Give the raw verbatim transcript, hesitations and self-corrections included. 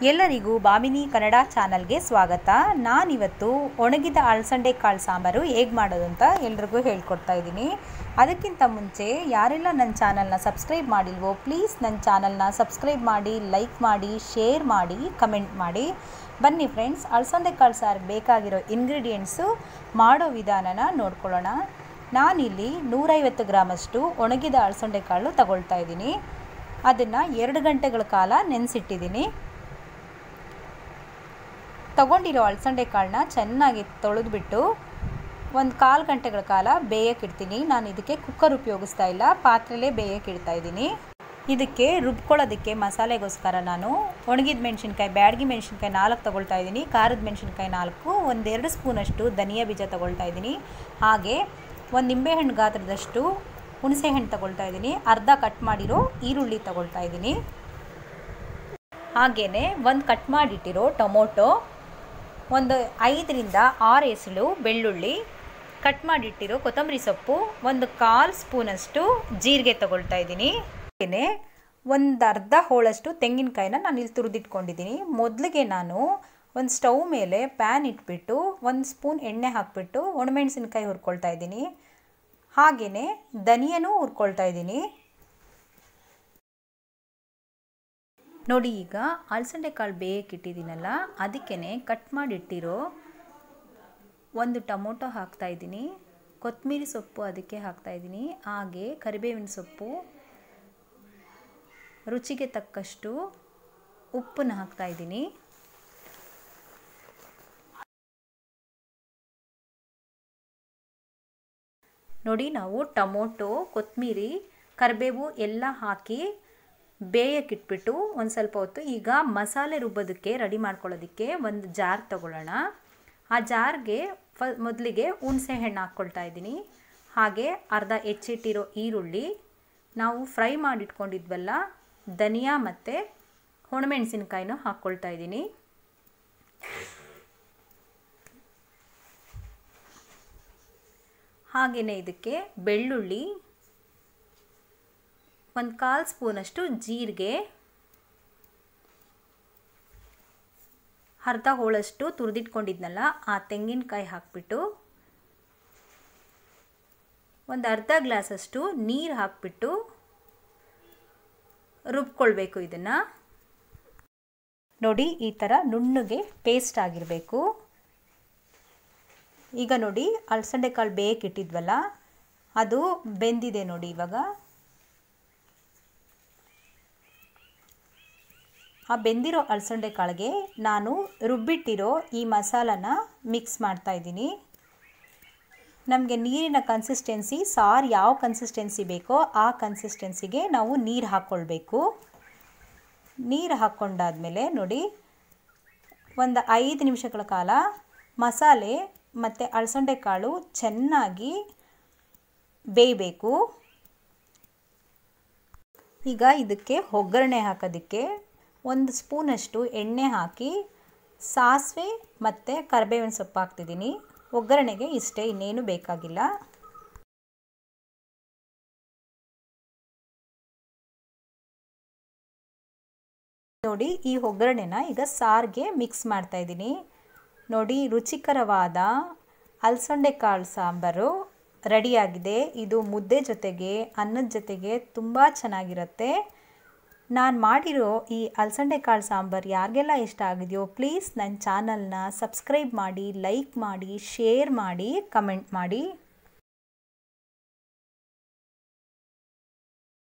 ಎಲ್ಲರಿಗೂ ಬಾಮಿನಿ ಕನ್ನಡ ಚಾನಲ್ಗೆ ಸ್ವಾಗತ. ನಾನಿವತ್ತು ಒಣಗಿದ ಅಲಸಂದೆ ಕಾಳು ಸಾಂಬಾರು ಹೇಗೆ ಮಾಡೋದು ಅಂತ ಎಲ್ರಿಗೂ ಹೇಳ್ಕೊಡ್ತಾ ಇದ್ದೀನಿ. ಅದಕ್ಕಿಂತ ಮುಂಚೆ ಯಾರೆಲ್ಲ ನನ್ನ ಚಾನಲ್ನ ಸಬ್ಸ್ಕ್ರೈಬ್ ಮಾಡಿಲ್ವೋ ಪ್ಲೀಸ್ ನನ್ನ ಚಾನಲ್ನ ಸಬ್ಸ್ಕ್ರೈಬ್ ಮಾಡಿ, ಲೈಕ್ ಮಾಡಿ, ಶೇರ್ ಮಾಡಿ, ಕಮೆಂಟ್ ಮಾಡಿ. ಬನ್ನಿ ಫ್ರೆಂಡ್ಸ್, ಅಲಸಂದೆ ಕಾಳು ಸಾರಿಗೆ ಬೇಕಾಗಿರೋ ಇಂಗ್ರೀಡಿಯೆಂಟ್ಸು ಮಾಡೋ ವಿಧಾನನ ನೋಡ್ಕೊಳ್ಳೋಣ. ನಾನಿಲ್ಲಿ ನೂರೈವತ್ತು ಗ್ರಾಮಷ್ಟು ಒಣಗಿದ ಅಲಸಂದೆ ಕಾಳು ತಗೊಳ್ತಾ ಇದ್ದೀನಿ. ಅದನ್ನು ಎರಡು ಗಂಟೆಗಳ ಕಾಲ ನೆನೆಸಿಟ್ಟಿದ್ದೀನಿ. ತಗೊಂಡಿರೋ ಅಲಸಂದೆ ಕಾಳನ್ನ ಚೆನ್ನಾಗಿ ತೊಳೆದ್ಬಿಟ್ಟು ಒಂದು ಕಾಲು ಗಂಟೆಗಳ ಕಾಲ ಬೇಯಕ್ಕಿಡ್ತೀನಿ. ನಾನು ಇದಕ್ಕೆ ಕುಕ್ಕರ್ ಉಪಯೋಗಿಸ್ತಾ ಇಲ್ಲ, ಪಾತ್ರೆಲೇ ಬೇಯಕ್ಕಿಡ್ತಾ ಇದ್ದೀನಿ. ಇದಕ್ಕೆ ರುಬ್ಕೊಳ್ಳೋದಕ್ಕೆ ಮಸಾಲೆಗೋಸ್ಕರ ನಾನು ಒಣಗಿದ ಮೆಣಸಿನ್ಕಾಯಿ, ಬ್ಯಾಡಗಿ ಮೆಣಸಿನ್ಕಾಯಿ ನಾಲ್ಕು ತೊಗೊಳ್ತಾ ಇದ್ದೀನಿ, ಖಾರದ ಮೆಣಸಿನ್ಕಾಯಿ ನಾಲ್ಕು, ಒಂದೆರಡು ಸ್ಪೂನಷ್ಟು ಧನಿಯಾ ಬೀಜ ತೊಗೊಳ್ತಾ ಇದ್ದೀನಿ. ಹಾಗೆ ಒಂದು ನಿಂಬೆಹಣ್ಣು ಗಾತ್ರದಷ್ಟು ಹುಣಸೆಹಣ್ಣು ತೊಗೊಳ್ತಾ ಇದ್ದೀನಿ. ಅರ್ಧ ಕಟ್ ಮಾಡಿರೋ ಈರುಳ್ಳಿ ತೊಗೊಳ್ತಾ ಇದ್ದೀನಿ. ಹಾಗೆಯೇ ಒಂದು ಕಟ್ ಮಾಡಿಟ್ಟಿರೋ ಟೊಮೊಟೊ, ಒಂದು ಐದರಿಂದ ಆರು ಎಸಳು ಬೆಳ್ಳುಳ್ಳಿ, ಕಟ್ ಮಾಡಿಟ್ಟಿರೋ ಕೊತ್ತಂಬರಿ ಸೊಪ್ಪು, ಒಂದು ಕಾಲು ಸ್ಪೂನಷ್ಟು ಜೀರಿಗೆ ತೊಗೊಳ್ತಾ ಇದ್ದೀನಿ. ಹಾಗೆಯೇ ಒಂದು ಅರ್ಧ ಹೋಳಷ್ಟು ತೆಂಗಿನಕಾಯಿನ ನಾನು ಇಲ್ಲಿ ತುರಿದಿಟ್ಕೊಂಡಿದ್ದೀನಿ. ಮೊದಲಿಗೆ ನಾನು ಒಂದು ಸ್ಟವ್ ಮೇಲೆ ಪ್ಯಾನ್ ಇಟ್ಬಿಟ್ಟು ಒಂದು ಸ್ಪೂನ್ ಎಣ್ಣೆ ಹಾಕಿಬಿಟ್ಟು ಒಣಮೆಣಸಿನ್ಕಾಯಿ ಹುರ್ಕೊಳ್ತಾ ಇದ್ದೀನಿ. ಹಾಗೆಯೇ ಧನಿಯನೂ ಹುರ್ಕೊಳ್ತಾ ಇದ್ದೀನಿ. ನೋಡಿ, ಈಗ ಅಲಸಂದೆ ಕಾಳು ಬೇಯಕ್ಕಿಟ್ಟಿದ್ದೀನಲ್ಲ, ಅದಕ್ಕೇ ಕಟ್ ಮಾಡಿಟ್ಟಿರೋ ಒಂದು ಟೊಮೊಟೊ ಹಾಕ್ತಾಯಿದ್ದೀನಿ. ಕೊತ್ತಂಬರಿ ಸೊಪ್ಪು ಅದಕ್ಕೆ ಹಾಕ್ತಾಯಿದ್ದೀನಿ. ಹಾಗೆ ಕರಿಬೇವಿನ ಸೊಪ್ಪು, ರುಚಿಗೆ ತಕ್ಕಷ್ಟು ಉಪ್ಪನ್ನು ಹಾಕ್ತಾಯಿದ್ದೀನಿ. ನೋಡಿ, ನಾವು ಟೊಮೊಟೊ, ಕೊತ್ತಂಬರಿ, ಕರಿಬೇವು ಎಲ್ಲ ಹಾಕಿ ಬೇಯಕ್ಕಿಟ್ಬಿಟ್ಟು ಒಂದು ಸ್ವಲ್ಪ ಹೊತ್ತು ಈಗ ಮಸಾಲೆ ರುಬ್ಬೋದಕ್ಕೆ ರೆಡಿ ಮಾಡ್ಕೊಳ್ಳೋದಕ್ಕೆ ಒಂದು ಜಾರ್ ತೊಗೊಳ್ಳೋಣ. ಆ ಜಾರ್ಗೆ ಫ ಮೊದಲಿಗೆ ಹುಣಸೆ ಹಣ್ಣು ಹಾಕ್ಕೊಳ್ತಾ ಇದ್ದೀನಿ. ಹಾಗೆ ಅರ್ಧ ಹೆಚ್ಚಿಟ್ಟಿರೋ ಈರುಳ್ಳಿ, ನಾವು ಫ್ರೈ ಮಾಡಿಟ್ಕೊಂಡಿದ್ವಲ್ಲ ಧನಿಯಾ ಮತ್ತು ಒಣಮೆಣಸಿನ್ಕಾಯಿನೂ ಹಾಕ್ಕೊಳ್ತಾ ಇದ್ದೀನಿ. ಹಾಗೆಯೇ ಇದಕ್ಕೆ ಬೆಳ್ಳುಳ್ಳಿ, ಒಂದು ಕಾಲು ಸ್ಪೂನಷ್ಟು ಜೀರಿಗೆ, ಅರ್ಧ ಹೋಳಷ್ಟು ತುರಿದಿಟ್ಕೊಂಡಿದ್ನಲ್ಲ ಆ ತೆಂಗಿನಕಾಯಿ ಹಾಕಿಬಿಟ್ಟು ಒಂದು ಅರ್ಧ ಗ್ಲಾಸಷ್ಟು ನೀರು ಹಾಕಿಬಿಟ್ಟು ರುಬ್ಕೊಳ್ಬೇಕು. ಇದನ್ನು ನೋಡಿ, ಈ ಥರ ನುಣ್ಣಗೆ ಪೇಸ್ಟ್ ಆಗಿರಬೇಕು. ಈಗ ನೋಡಿ, ಅಲಸಂದೆ ಕಾಳು ಬೇಯಕ್ಕಿಟ್ಟಿದ್ವಲ್ಲ ಅದು ಬೆಂದಿದೆ ನೋಡಿ. ಇವಾಗ ಆ ಬೆಂದಿರೋ ಅಲಸಂದೆ ಕಾಳಿಗೆ ನಾನು ರುಬ್ಬಿಟ್ಟಿರೋ ಈ ಮಸಾಲನ ಮಿಕ್ಸ್ ಮಾಡ್ತಾ ಇದ್ದೀನಿ. ನಮಗೆ ನೀರಿನ ಕನ್ಸಿಸ್ಟೆನ್ಸಿ, ಸಾರು ಯಾವ ಕನ್ಸಿಸ್ಟೆನ್ಸಿ ಬೇಕೋ ಆ ಕನ್ಸಿಸ್ಟೆನ್ಸಿಗೆ ನಾವು ನೀರು ಹಾಕ್ಕೊಳ್ಬೇಕು. ನೀರು ಹಾಕ್ಕೊಂಡಾದ್ಮೇಲೆ ನೋಡಿ, ಒಂದು ಐದು ನಿಮಿಷಗಳ ಕಾಲ ಮಸಾಲೆ ಮತ್ತು ಅಲಸಂದೆ ಕಾಳು ಚೆನ್ನಾಗಿ ಬೇಯಬೇಕು. ಈಗ ಇದಕ್ಕೆ ಒಗ್ಗರಣೆ ಹಾಕೋದಕ್ಕೆ ಒಂದು ಸ್ಪೂನಷ್ಟು ಎಣ್ಣೆ ಹಾಕಿ ಸಾಸಿವೆ ಮತ್ತು ಕರಿಬೇವಿನ ಸೊಪ್ಪು ಹಾಕ್ತಿದ್ದೀನಿ. ಒಗ್ಗರಣೆಗೆ ಇಷ್ಟೇ, ಇನ್ನೇನು ಬೇಕಾಗಿಲ್ಲ. ನೋಡಿ, ಈ ಒಗ್ಗರಣೆನ ಈಗ ಸಾರಿಗೆ ಮಿಕ್ಸ್ ಮಾಡ್ತಾ ಇದ್ದೀನಿ. ನೋಡಿ, ರುಚಿಕರವಾದ ಅಲಸಂದೆ ಕಾಳು ಸಾಂಬಾರು ರೆಡಿಯಾಗಿದೆ. ಇದು ಮುದ್ದೆ ಜೊತೆಗೆ, ಅನ್ನದ ಜೊತೆಗೆ ತುಂಬ ಚೆನ್ನಾಗಿರುತ್ತೆ. ನಾನು ಮಾಡಿರೋ ಈ ಅಲಸಂದೆ ಕಾಳು ಸಾಂಬಾರು ಯಾರಿಗೆಲ್ಲ ಇಷ್ಟ ಆಗಿದೆಯೋ ಪ್ಲೀಸ್ ನನ್ನ ಚಾನಲ್ನ ಸಬ್ಸ್ಕ್ರೈಬ್ ಮಾಡಿ, ಲೈಕ್ ಮಾಡಿ, ಶೇರ್ ಮಾಡಿ, ಕಮೆಂಟ್ ಮಾಡಿ.